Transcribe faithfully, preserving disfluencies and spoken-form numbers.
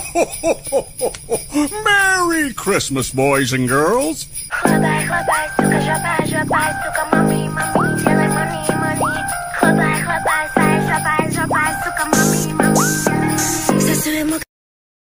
Merry Christmas, boys and girls. Хлопай, хлопай, сука, жопа, жопа, сука, мама.